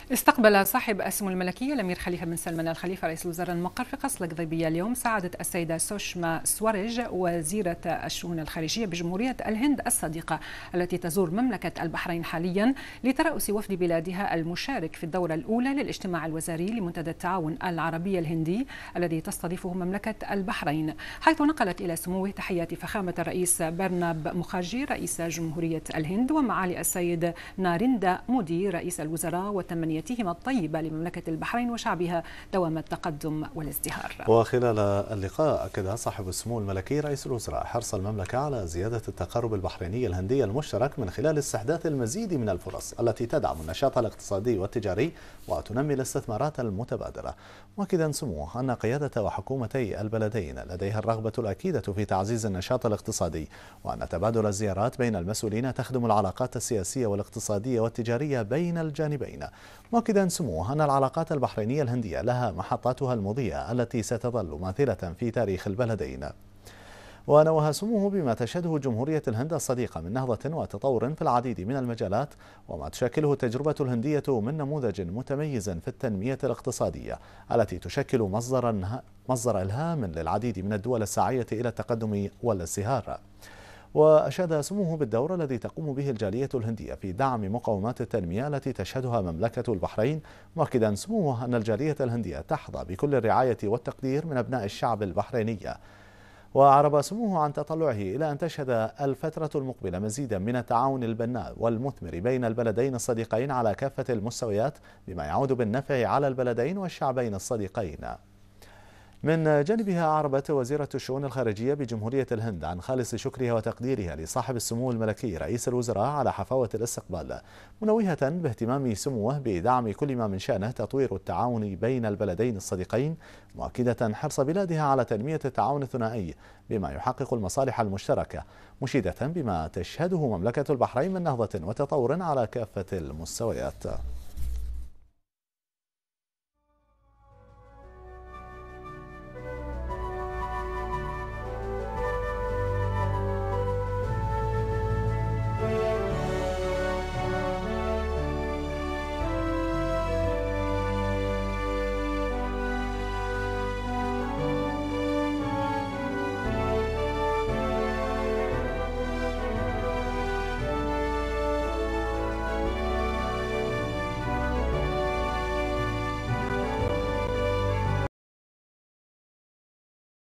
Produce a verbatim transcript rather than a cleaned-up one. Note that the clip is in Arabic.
استقبل صاحب السمو الملكي الأمير خليفة بن سلمان الخليفة رئيس الوزراء المقر في قصر القضيبية اليوم سعادة السيدة سوشما سواريج وزيرة الشؤون الخارجية بجمهورية الهند الصديقة التي تزور مملكة البحرين حاليا لترأس وفد بلادها المشارك في الدورة الأولى للاجتماع الوزاري لمنتدى التعاون العربي الهندي الذي تستضيفه مملكة البحرين، حيث نقلت إلى سموه تحيات فخامة الرئيس برناب مخرجي رئيس جمهورية الهند ومعالي السيد ناريندا مودي رئيس الوزراء وتمنيتهما الطيبة لمملكة البحرين وشعبها دوام التقدم والازدهار. وخلال اللقاء أكد صاحب السمو الملكي رئيس الوزراء حرص المملكة على زيادة التقارب البحريني الهندي المشترك من خلال استحداث المزيد من الفرص التي تدعم النشاط الاقتصادي والتجاري وتنمي الاستثمارات المتبادلة، مؤكدا سموه أن قيادة وحكومتي البلدين لديها الرغبة الأكيدة في تعزيز النشاط الاقتصادي، وأن تبادل الزيارات بين المسؤولين تخدم العلاقات السياسية والاقتصادية والتجارية بين الجانبين، مؤكدا سموه أن العلاقات البحرينية الهندية لها محطاتها المضيئة التي ستظل ماثلة في تاريخ البلدين. ونوه سموه بما تشهده جمهورية الهند الصديقة من نهضة وتطور في العديد من المجالات، وما تشكله التجربة الهندية من نموذج متميز في التنمية الاقتصادية التي تشكل مصدر مصدر إلهام للعديد من الدول الساعية إلى التقدم والازدهار. وأشاد سموه بالدور الذي تقوم به الجالية الهندية في دعم مقومات التنمية التي تشهدها مملكة البحرين، مؤكدا سموه أن الجالية الهندية تحظى بكل الرعاية والتقدير من أبناء الشعب البحريني. وأعرب سموه عن تطلعه إلى أن تشهد الفترة المقبلة مزيدا من التعاون البناء والمثمر بين البلدين الصديقين على كافة المستويات، بما يعود بالنفع على البلدين والشعبين الصديقين. من جانبها أعربت وزيرة الشؤون الخارجية بجمهورية الهند عن خالص شكرها وتقديرها لصاحب السمو الملكي رئيس الوزراء على حفاوة الاستقبال، منوهة باهتمام سموه بدعم كل ما من شأنه تطوير التعاون بين البلدين الصديقين، مؤكدة حرص بلادها على تنمية التعاون الثنائي بما يحقق المصالح المشتركة، مشيدة بما تشهده مملكة البحرين من نهضة وتطور على كافة المستويات.